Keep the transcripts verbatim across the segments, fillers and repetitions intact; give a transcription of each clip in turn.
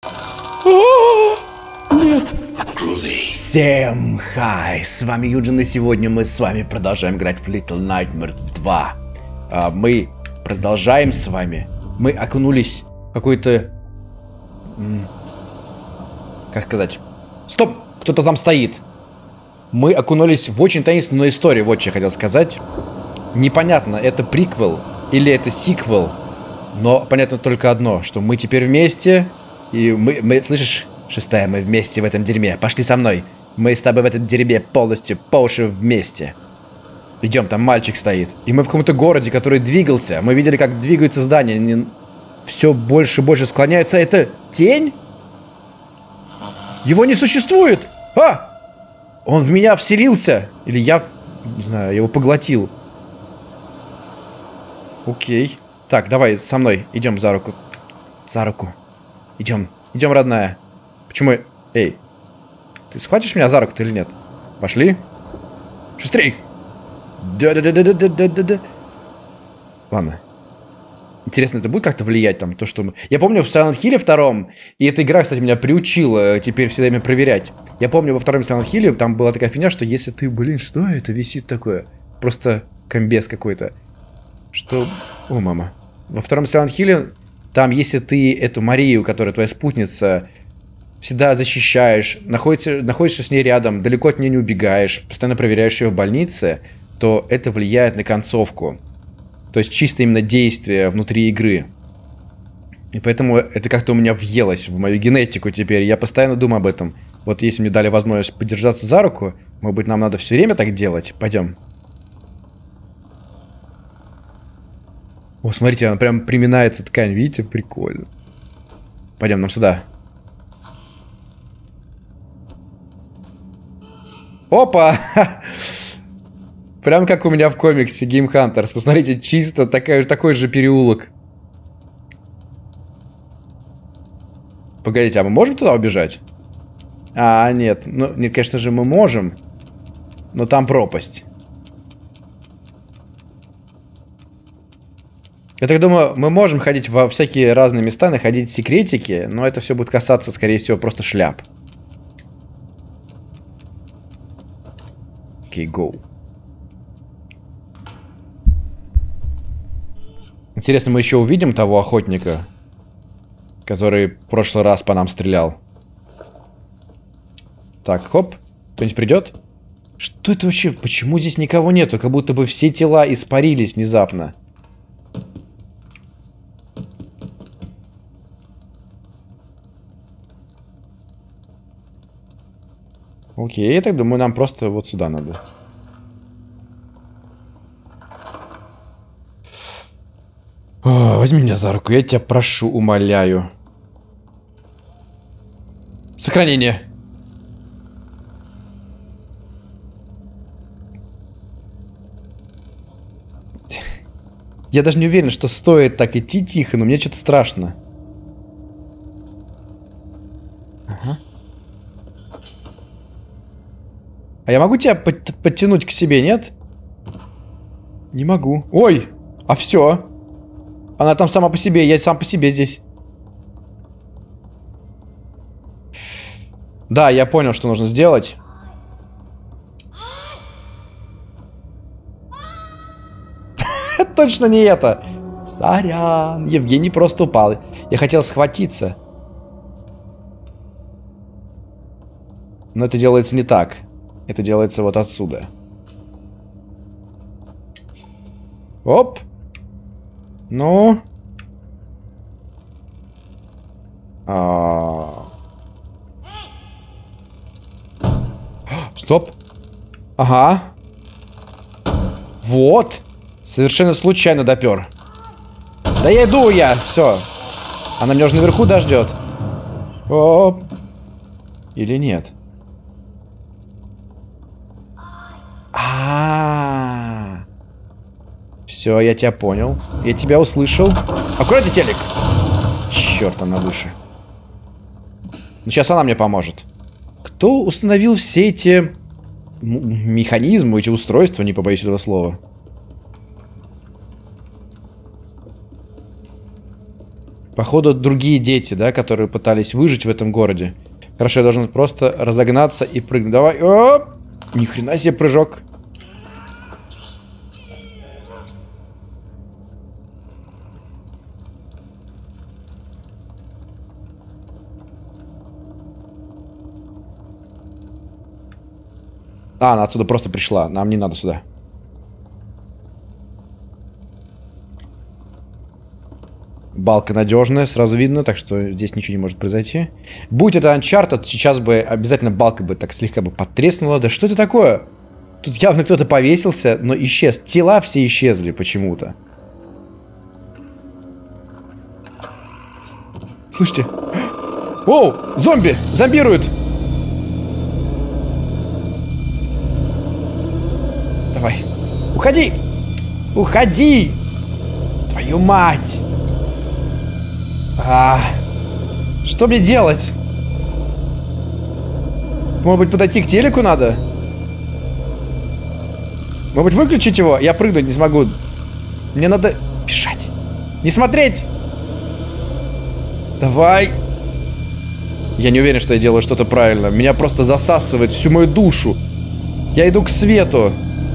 Нет. Всем хай, с вами Юджин, и сегодня мы с вами продолжаем играть в Little Nightmares два. А, мы продолжаем с вами. Мы окунулись в какой-то... Как сказать? Стоп! Кто-то там стоит. Мы окунулись в очень таинственную историю, вот что я хотел сказать. Непонятно, это приквел или это сиквел. Но понятно только одно, что мы теперь вместе. И мы, мы, слышишь, шестая, мы вместе в этом дерьме. Пошли со мной. Мы с тобой в этом дерьме полностью по уши вместе. Идем, там мальчик стоит. И мы в каком-то городе, который двигался. Мы видели, как двигаются здания. Не... Все больше и больше склоняется. Это тень? Его не существует! А! Он в меня вселился. Или я, не знаю, его поглотил. Окей. Так, давай со мной. Идем за руку. За руку. Идем. Идем, родная. Почему... Эй. Ты схватишь меня за руку-то или нет? Пошли. Шустрей. Да-да-да-да-да-да-да-да. Ладно. Интересно, это будет как-то влиять там, то, что мы... Я помню в Silent Hill втором, и эта игра, кстати, меня приучила теперь все время проверять. Я помню во втором Silent Hill там была такая фигня, что если ты, блин, что это висит такое? Просто комбез какой-то. Что... О, мама. Во втором Silent Hill там, если ты эту Марию, которая твоя спутница, всегда защищаешь, находишься, находишься с ней рядом, далеко от нее не убегаешь, постоянно проверяешь ее в больнице, то это влияет на концовку. То есть чисто именно действие внутри игры. И поэтому это как-то у меня въелось в мою генетику теперь. Я постоянно думаю об этом. Вот если мне дали возможность подержаться за руку, может быть, нам надо все время так делать? Пойдем. О, смотрите, она прям приминается ткань. Видите? Прикольно. Пойдем нам сюда. Опа! Прям как у меня в комиксе Game Hunters. Посмотрите, чисто такая, такой же переулок. Погодите, а мы можем туда убежать? А, нет. Ну, нет, конечно же, мы можем. Но там пропасть. Я так думаю, мы можем ходить во всякие разные места, находить секретики, но это все будет касаться, скорее всего, просто шляп. Окей, go. Интересно, мы еще увидим того охотника, который в прошлый раз по нам стрелял. Так, хоп. Кто-нибудь придет? Что это вообще? Почему здесь никого нету? Как будто бы все тела испарились внезапно. Окей, я так думаю, нам просто вот сюда надо. О, возьми меня за руку, я тебя прошу, умоляю. Сохранение. Я даже не уверен, что стоит так идти тихо, но мне что-то страшно. Ага. А я могу тебя под подтянуть к себе, нет? Не могу. Ой, а все. Она там сама по себе, я сам по себе здесь. Да, я понял, что нужно сделать. Точно не это. Сорян, Евгений просто упал. Я хотел схватиться. Но это делается не так. Это делается вот отсюда. Оп. Ну. А... Стоп. Ага. Вот. Совершенно случайно допер. Да я иду я. Все. Она меня уже наверху дождет. Оп. Или нет? А-а-а. Все, я тебя понял. Я тебя услышал. Аккуратный телек. Черт, она выше. Ну, сейчас она мне поможет. Кто установил все эти механизмы, эти устройства, не побоюсь этого слова? Походу, другие дети, да, которые пытались выжить в этом городе. Хорошо, я должен просто разогнаться и прыгнуть. Давай. Оп! Ни хрена себе прыжок. А, она отсюда просто пришла. Нам не надо сюда. Балка надежная, сразу видно, так что здесь ничего не может произойти. Будь это Uncharted, сейчас бы обязательно балка бы так слегка бы подтреснула. Да что это такое? Тут явно кто-то повесился, но исчез. Тела все исчезли почему-то. Слышите? Оу, зомби! Зомбируют! Давай. Уходи! Уходи! Твою мать! А, что мне делать? Может быть, подойти к телеку надо? Может быть, выключить его? Я прыгнуть не смогу. Мне надо бежать. Не смотреть! Давай. Я не уверен, что я делаю что-то правильно. Меня просто засасывает всю мою душу. Я иду к свету.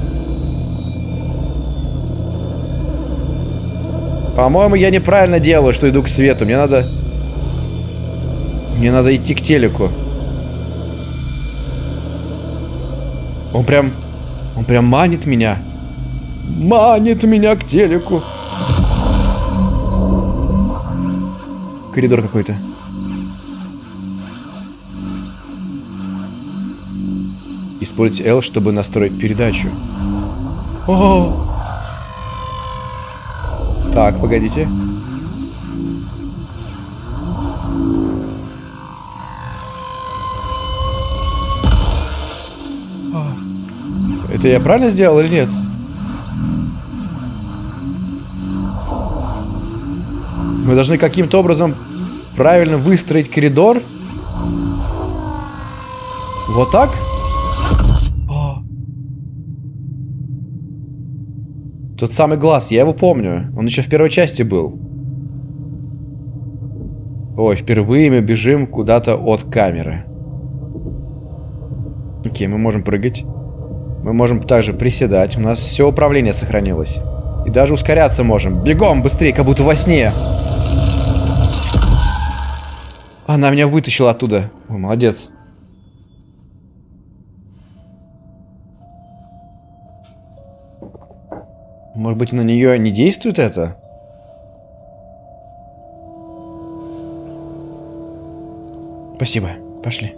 По-моему, я неправильно делаю, что иду к свету. Мне надо... Мне надо идти к телеку. Он прям... Он прям манит меня. Манит меня к телеку. Коридор какой-то. Используйте L, чтобы настроить передачу. О! Так, погодите. Это я правильно сделал или нет? Мы должны каким-то образом правильно выстроить коридор. Вот так? Тот самый глаз, я его помню. Он еще в первой части был. Ой, впервые мы бежим куда-то от камеры. Окей, мы можем прыгать. Мы можем также приседать. У нас все управление сохранилось. И даже ускоряться можем. Бегом, быстрее, как будто во сне. Она меня вытащила оттуда. Ой, молодец. Может быть, на нее не действует это? Спасибо. Пошли.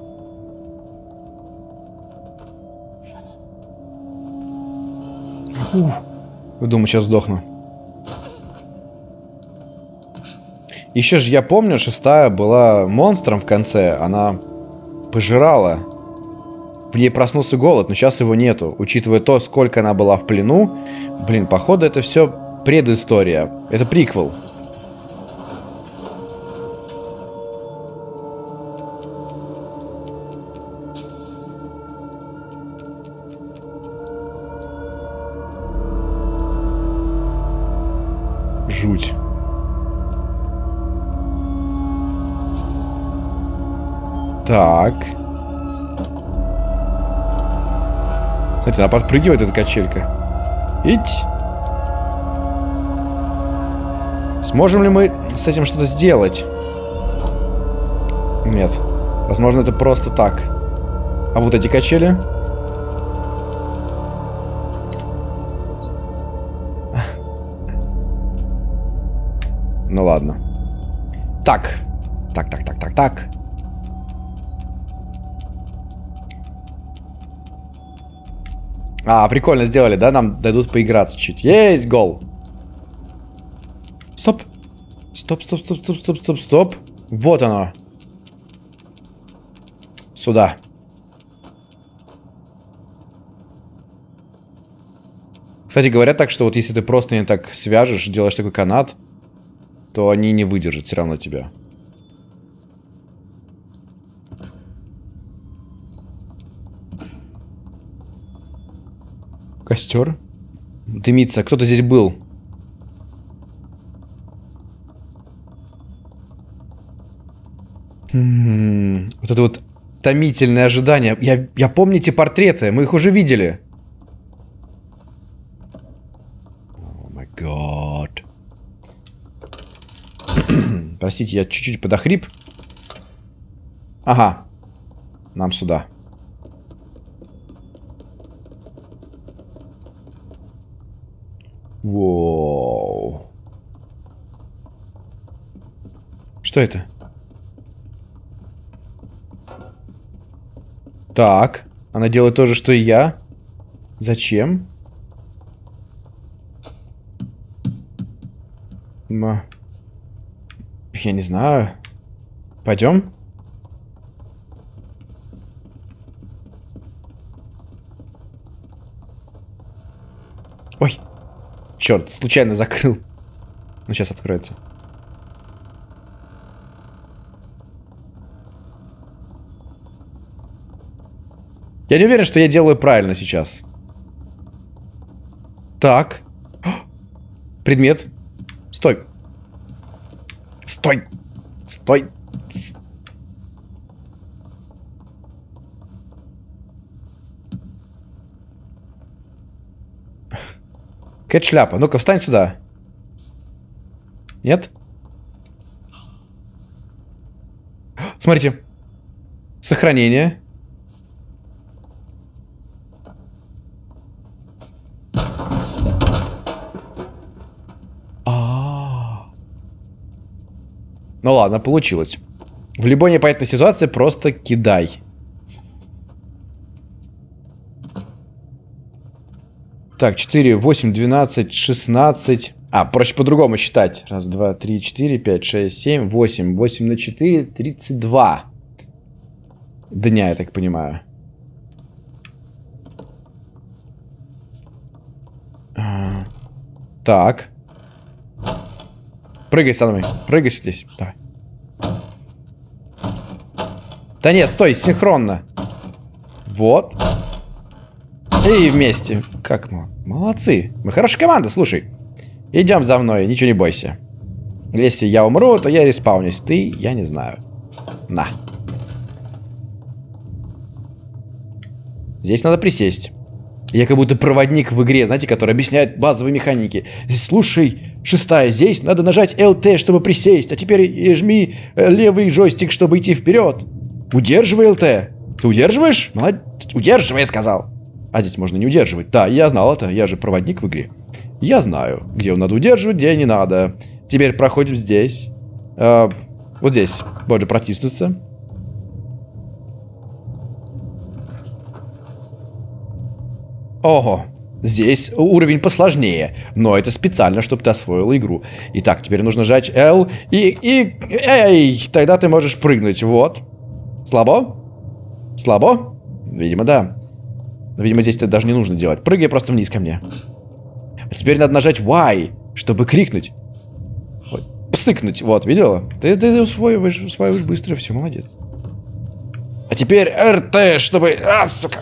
Ух. Думаю, сейчас сдохну. Еще же я помню, шестая была монстром в конце. Она пожирала. В ней проснулся голод, но сейчас его нету. Учитывая то, сколько она была в плену. Блин, походу это все предыстория. Это приквел. Жуть. Так. Смотрите, она подпрыгивает, эта качелька. Ить. Сможем ли мы с этим что-то сделать? Нет. Возможно, это просто так. А вот эти качели? Ну ладно. Так. Так, так, так, так, так. А, прикольно сделали, да? Нам дадут поиграться чуть. Есть гол. Стоп. Стоп, стоп, стоп, стоп, стоп, стоп, стоп. Вот оно. Сюда. Кстати, говорят так, что вот если ты просто не так свяжешь, делаешь такой канат, то они не выдержат все равно тебя. Костер. Дымится. Кто-то здесь был. М-м-м, вот это вот томительное ожидание. Я, я помню эти портреты, мы их уже видели. О май гад. Простите, я чуть-чуть подохрип. Ага. Нам сюда. Воу. Что это? Так. Она делает то же, что и я. Зачем? Ма. Я не знаю. Пойдем? Ой. Черт, случайно закрыл. Ну, сейчас откроется. Я не уверен, что я делаю правильно сейчас. Так. Предмет. Стой. Стой. Стой. С... Какая шляпа? Ну-ка, встань сюда. Нет? Смотрите. Сохранение. А-а-а. Ну ладно, получилось. В любой непонятной ситуации просто кидай. Так, четыре, восемь, двенадцать, шестнадцать. А, проще по-другому считать. Раз, два, три, четыре, пять, шесть, семь, восемь. восемь на четыре, тридцать два. Дня, я так понимаю. А, так. Прыгай со мной. Прыгай здесь. Давай. Да нет, стой, синхронно. Вот. И вместе. Как мы? Молодцы. Мы хорошая команда, слушай. Идем за мной, ничего не бойся. Если я умру, то я респаунюсь. Ты, я не знаю. На. Здесь надо присесть. Я как будто проводник в игре, знаете, который объясняет базовые механики. Слушай, шестая, здесь надо нажать эл тэ, чтобы присесть. А теперь жми левый джойстик, чтобы идти вперед. Удерживай эл тэ. Ты удерживаешь? Молодец. Удерживай, я сказал. А здесь можно не удерживать. Да, я знал это. Я же проводник в игре. Я знаю, где его надо удерживать, где не надо. Теперь проходим здесь. Э, вот здесь. Можно протиснуться. Ого. Здесь уровень посложнее. Но это специально, чтобы ты освоил игру. Итак, теперь нужно нажать L и... и... Эй! Тогда ты можешь прыгнуть. Вот. Слабо? Слабо? Видимо, да. Видимо, здесь это даже не нужно делать. Прыгай просто вниз ко мне. А теперь надо нажать Y, чтобы крикнуть. Вот. Псыкнуть. Вот, видела? Ты, ты усвоиваешь, усвоиваешь быстро. Все, молодец. А теперь эр тэ, чтобы... А, сука.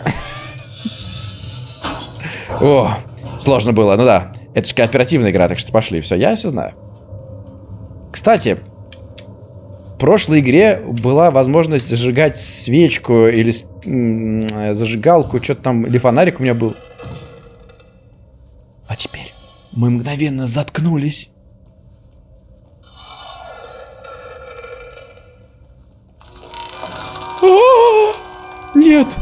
О, сложно было. Ну да. Это же кооперативная игра, так что пошли. Все, я все знаю. Кстати, в прошлой игре была возможность зажигать свечку или зажигалку, что-то там, или фонарик у меня был. А теперь мы мгновенно заткнулись. А-а-а! Нет!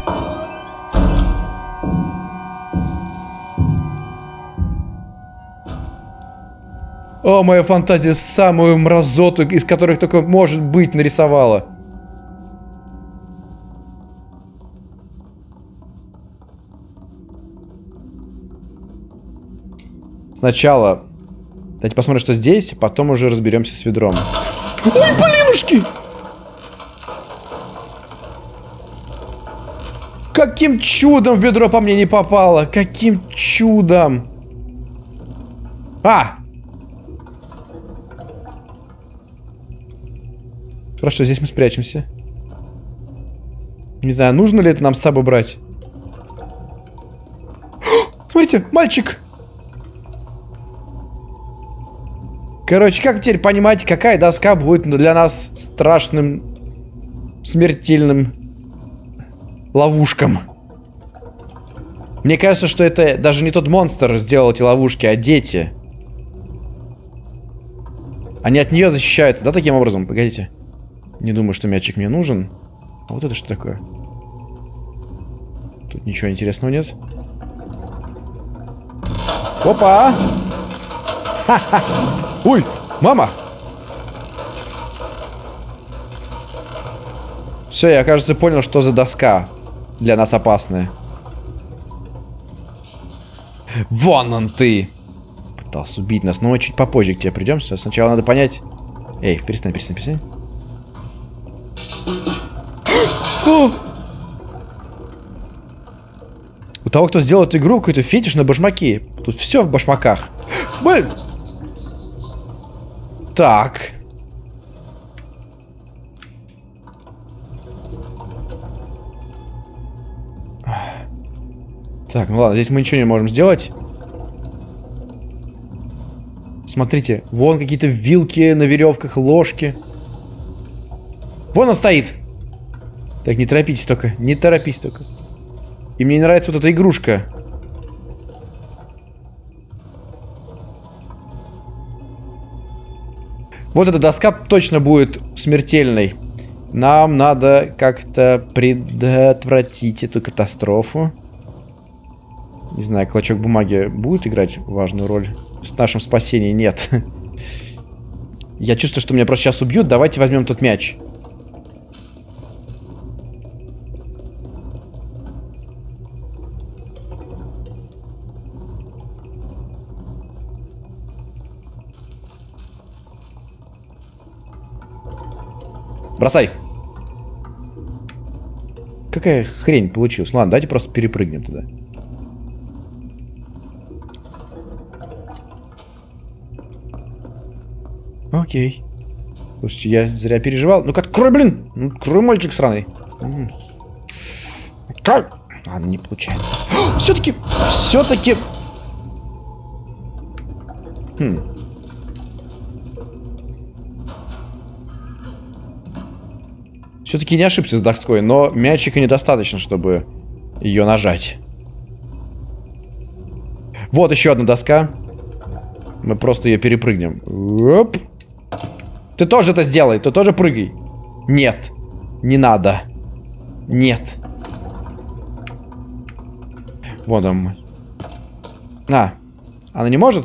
О, моя фантазия самую мразоту, из которых только может быть, нарисовала. Сначала давайте посмотрим, что здесь, потом уже разберемся с ведром. Ой, блинушки! Каким чудом ведро по мне не попало? Каким чудом? А! Хорошо, здесь мы спрячемся. Не знаю, нужно ли это нам с собой брать. О, смотрите, мальчик! Короче, как теперь понимать, какая доска будет для нас страшным смертельным ловушкам. Мне кажется, что это даже не тот монстр сделал эти ловушки, а дети. Они от нее защищаются, да, таким образом? Погодите. Не думаю, что мячик мне нужен. А вот это что такое? Тут ничего интересного нет. Опа! Ха-ха! Ой, мама! Все, я, кажется, понял, что за доска для нас опасная. Вон он ты! Пытался убить нас, но мы чуть попозже к тебе придем. Сначала надо понять... Эй, перестань, перестань, перестань. О! У того, кто сделал эту игру, какой-то фетиш на башмаки. Тут все в башмаках. Блин! Так. Так, ну ладно, здесь мы ничего не можем сделать. Смотрите, вон какие-то вилки на веревках, ложки. Вон он стоит. Так, не торопитесь только, не торопись только. И мне не нравится вот эта игрушка. Вот эта доска точно будет смертельной. Нам надо как-то предотвратить эту катастрофу. Не знаю, клочок бумаги будет играть важную роль в нашем спасении? Нет. Я чувствую, что меня просто сейчас убьют. Давайте возьмем тот мяч. Бросай. Какая хрень получилась? Ладно, давайте просто перепрыгнем туда. Окей. Слушайте, я зря переживал. Ну-ка, открой, блин! Ну, открой, мальчик сраный. Как? А, не получается. Все-таки, все-таки... Хм. Все-таки не ошибся с доской, но мячика недостаточно, чтобы ее нажать. Вот еще одна доска. Мы просто ее перепрыгнем. Оп. Ты тоже это сделай, ты тоже прыгай. Нет, не надо. Нет. Вот он. На. Она не может?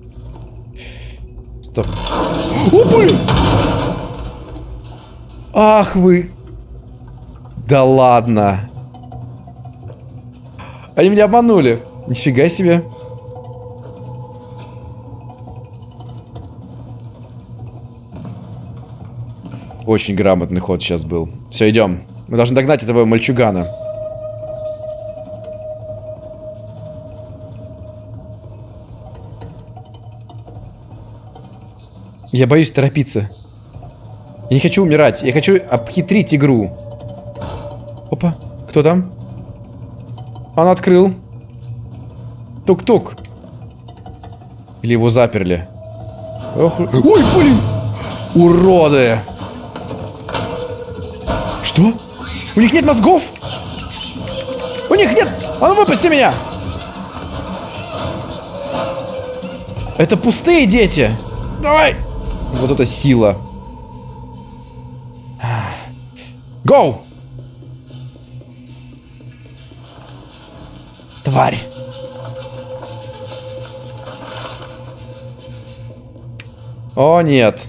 Стоп. О, блин! Ах вы. Да ладно. Они меня обманули. Нифига себе. Очень грамотный ход сейчас был. Все, идем. Мы должны догнать этого мальчугана. Я боюсь торопиться. Я не хочу умирать. Я хочу обхитрить игру. Опа. Кто там? Он открыл. Тук-тук. Или его заперли. Ох... Ой, блин! Уроды! Что? У них нет мозгов? У них нет... А ну выпусти меня! Это пустые дети! Давай! Вот это сила. Гоу! Тварь! О, нет.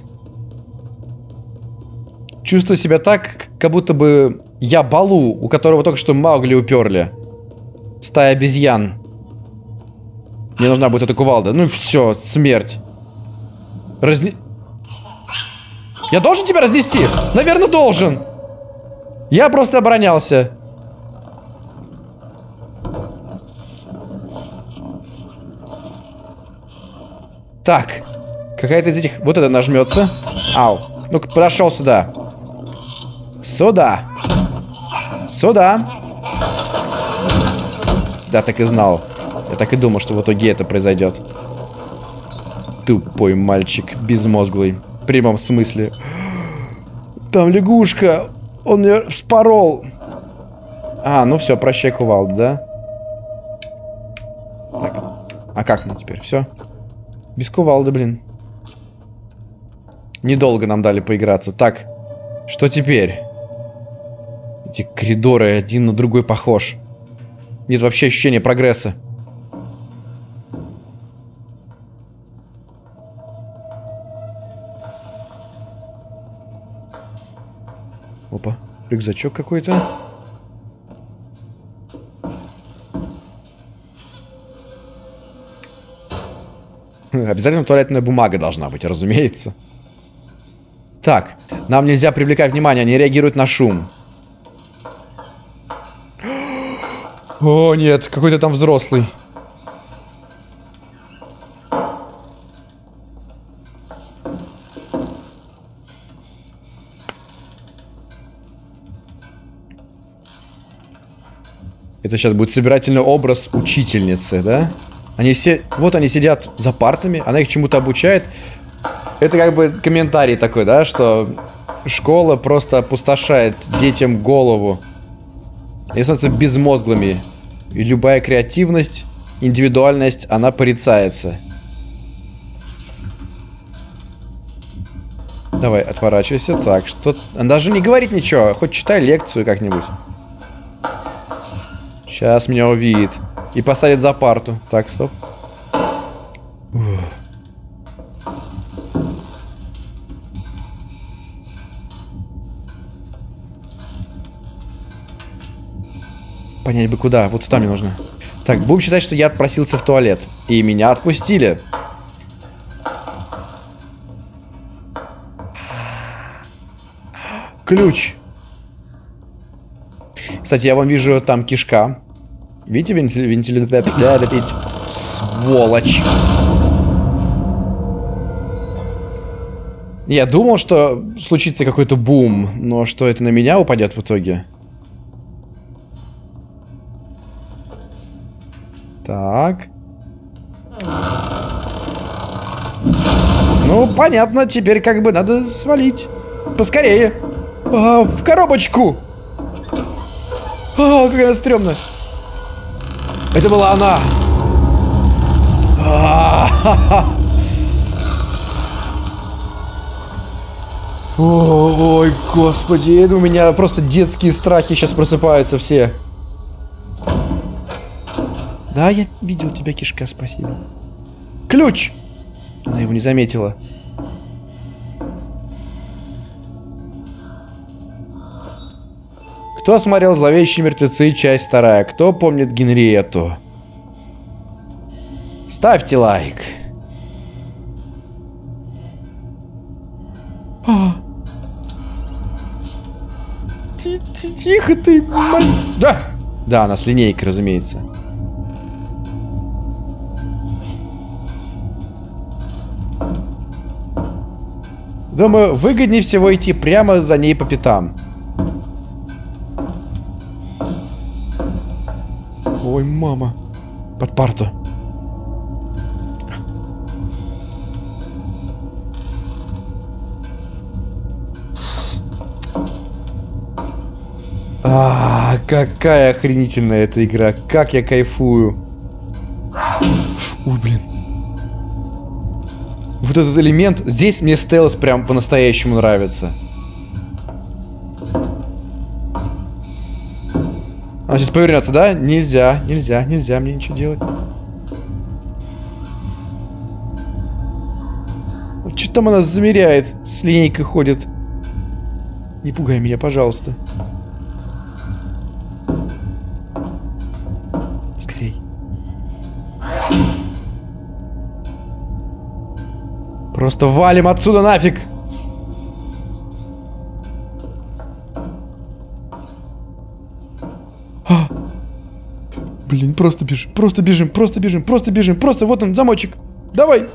Чувствую себя так, как будто бы я Балу, у которого только что Маугли уперли. Стая обезьян. Мне нужна будет эта кувалда. Ну все, смерть. Разне... Я должен тебя разнести? Наверное, должен. Я просто оборонялся. Так. Какая-то из этих... Вот это нажмется. Ау. Ну-ка, подошел сюда. Сюда. Сюда. Да, так и знал. Я так и думал, что в итоге это произойдет. Тупой мальчик, безмозглый. В прямом смысле. Там лягушка. Он ее вспорол. А, ну все, прощай, кувалда, да? Так. А как мне теперь? Все? Без кувалды, блин. Недолго нам дали поиграться. Так, что теперь? Эти коридоры один на другой похож. Нет вообще ощущения прогресса. Опа, рюкзачок какой-то. Обязательно туалетная бумага должна быть, разумеется. Так, нам нельзя привлекать внимание, они реагируют на шум. О, нет, какой-то там взрослый. Это сейчас будет собирательный образ учительницы, да? Они все... Вот они сидят за партами, она их чему-то обучает. Это как бы комментарий такой, да, что школа просто опустошает детям голову. Они становятся безмозглыми. И любая креативность, индивидуальность, она порицается. Давай, отворачивайся. Так, что... Она даже не говорит ничего. Хоть читай лекцию как-нибудь. Сейчас меня увидит. И посадит за парту. Так, стоп. Ух. Понять бы куда. Вот сюда мне нужно. Так, будем считать, что я отпросился в туалет. И меня отпустили. Ключ. Кстати, я вам вижу там кишка. Видите вентилятор? Сволочь. Я думал, что случится какой-то бум, но что это на меня упадет в итоге? Так. Ну, понятно, теперь как бы надо свалить. Поскорее. А, в коробочку. А, какая она стрёмная. Это была она. А-ха-ха. Ой, господи, у меня просто детские страхи сейчас просыпаются все. Да, я видел тебя, кишка, спасибо. Ключ! Она его не заметила. Кто смотрел «Зловещие мертвецы», часть вторая? Кто помнит Генриетту? Ставьте лайк. А. Тихо ты, маль... Да! Да, она с линейкой, разумеется. Думаю, выгоднее всего идти прямо за ней по пятам. Ой, мама. Под парту. А, какая охренительная эта игра. Как я кайфую. Ой, блин. Вот этот элемент. Здесь мне стелс прям по-настоящему нравится. Она сейчас повернется, да? Нельзя, нельзя, нельзя мне ничего делать. Что там она замеряет? С линейкой ходит. Не пугай меня, пожалуйста. Скорей. Просто валим отсюда нафиг! А! Блин, просто бежим, просто бежим, просто бежим, просто бежим, просто вот он, замочек. Давай!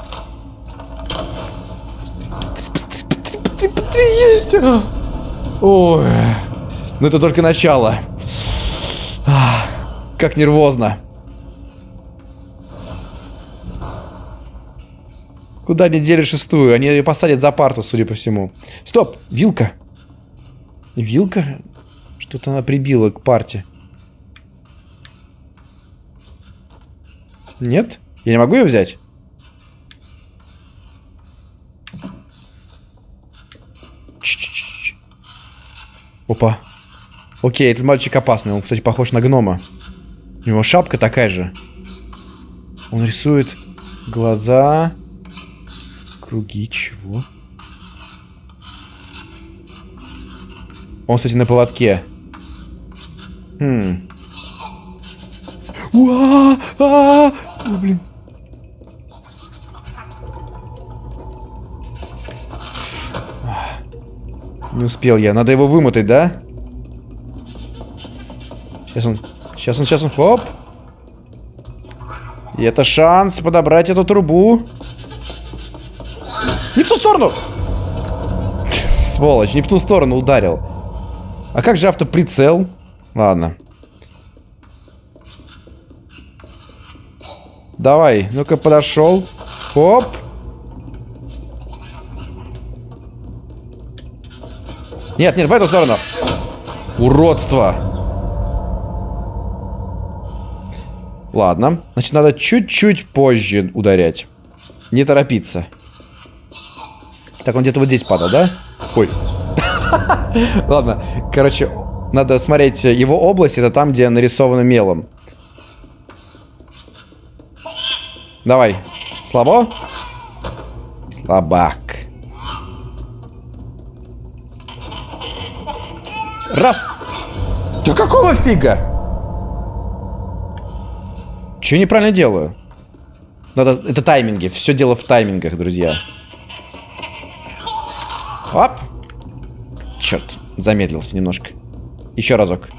Быстрее, быстрее, быстрее, быстрее, быстрее, быстрее, есть! А! Ой, ну это только начало. А, как нервозно. Куда они дели шестую? Они ее посадят за парту, судя по всему. Стоп, вилка. Вилка? Что-то она прибила к парте. Нет? Я не могу ее взять? Ч-ч-ч. Опа. Окей, этот мальчик опасный. Он, кстати, похож на гнома. У него шапка такая же. Он рисует глаза. Круги чего? Он, кстати, на поводке. Хм. Уа! А! О, блин. Не успел я. Надо его вымотать, да? Сейчас он... Сейчас он, сейчас он... Хоп! И это шанс подобрать эту трубу. Не в ту сторону! Сволочь, не в ту сторону ударил. А как же автоприцел? Ладно. Давай, ну-ка подошел. Хоп! Нет, нет, в эту сторону. Уродство. Ладно. Значит, надо чуть-чуть позже ударять. Не торопиться. Так, он где-то вот здесь падал, да? Ой. Ладно. Короче, надо смотреть его область. Это там, где нарисовано мелом. Давай. Слабо? Слабак. Раз. Да какого фига? Че я неправильно делаю? Надо... Это тайминги. Все дело в таймингах, друзья. Оп. Черт. Замедлился немножко. Еще разок.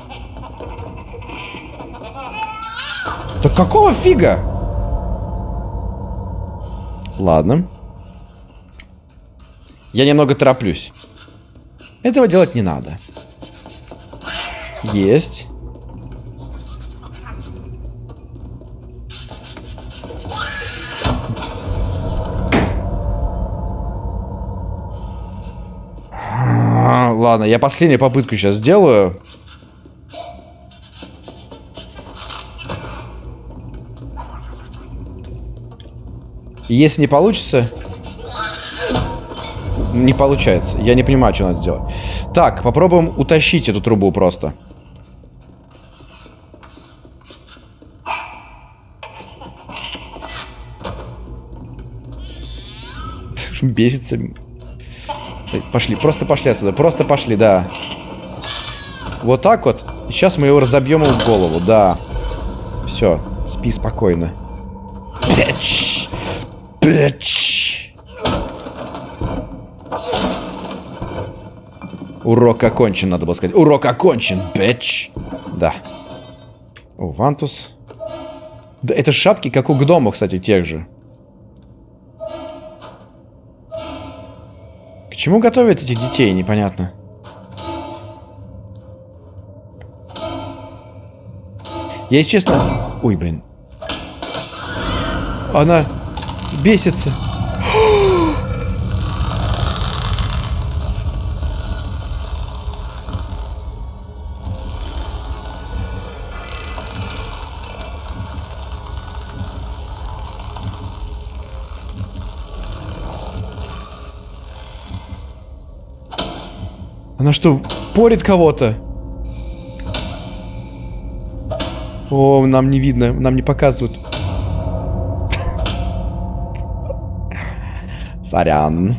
Да какого фига? Ладно. Я немного тороплюсь. Этого делать не надо. Есть. Ладно, я последнюю попытку сейчас сделаю. Если не получится... Не получается. Я не понимаю, что надо сделать. Так, попробуем утащить эту трубу просто. Бесится. Пошли, просто пошли отсюда. Просто пошли, да. Вот так вот. Сейчас мы его разобьем ему в голову, да. Все, спи спокойно. Бэч! Бэч! Урок окончен, надо было сказать. Урок окончен, бэч! Да. О, Вантус. Да, это шапки, как у гномов, кстати, тех же. К чему готовят этих детей, непонятно. Я, если честно... Ой, блин. Она бесится. Она что, порит кого-то? О, нам не видно, нам не показывают. Сорян.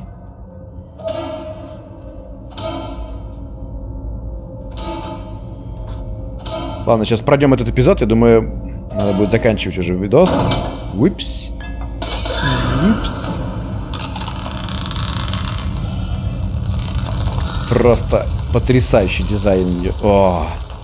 Ладно, сейчас пройдем этот эпизод. Я думаю, надо будет заканчивать уже видос. Уипс. Уипс. Просто потрясающий дизайн ее. О.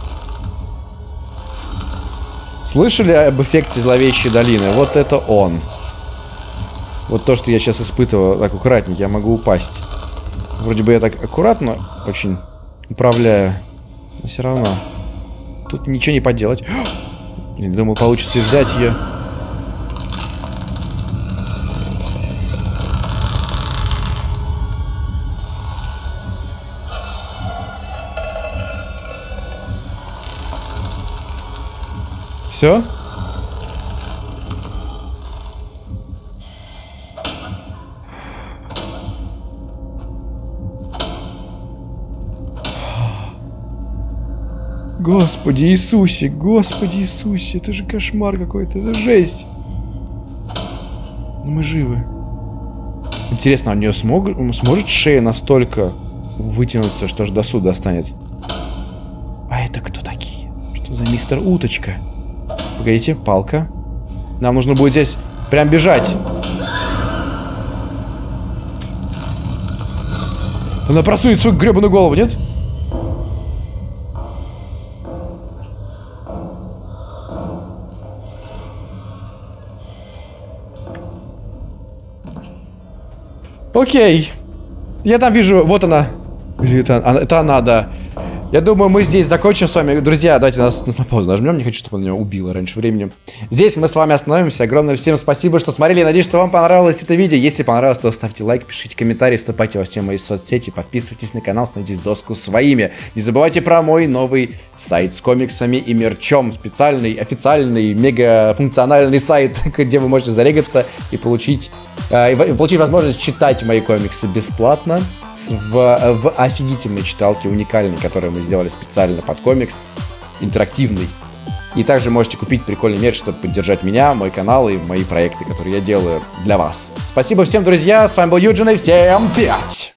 Слышали об эффекте зловещей долины? Вот это он. Вот то, что я сейчас испытываю. Так, аккуратненько, я могу упасть. Вроде бы я так аккуратно очень управляю. Но все равно. Тут ничего не поделать. Блин, думал, получится взять ее. Все? Господи Иисусе, Господи Иисусе, это же кошмар какой-то, это жесть. Но мы живы. Интересно, у нее смог, сможет шея настолько вытянуться, что ж до суда достанет? А это кто такие? Что за мистер Уточка? Погодите, палка. Нам нужно будет здесь прям бежать. Она просует свою гребаную голову, нет? Окей. Я там вижу, вот она. Или это, это она, да. Я думаю, мы здесь закончим с вами. Друзья, давайте нас на паузу нажмем. Не хочу, чтобы он меня убило раньше времени. Здесь мы с вами остановимся. Огромное всем спасибо, что смотрели. Надеюсь, что вам понравилось это видео. Если понравилось, то ставьте лайк, пишите комментарии, вступайте во все мои соцсети, подписывайтесь на канал, становитесь доску своими. Не забывайте про мой новый сайт с комиксами и мерчом. Специальный, официальный, мегафункциональный сайт, где вы можете зарегаться и получить, э, и получить возможность читать мои комиксы бесплатно. В, в офигительной читалке, уникальной, которую мы сделали специально под комикс, интерактивный. И также можете купить прикольный мерч, чтобы поддержать меня, мой канал и мои проекты, которые я делаю для вас. Спасибо всем, друзья, с вами был Юджин, и всем пять!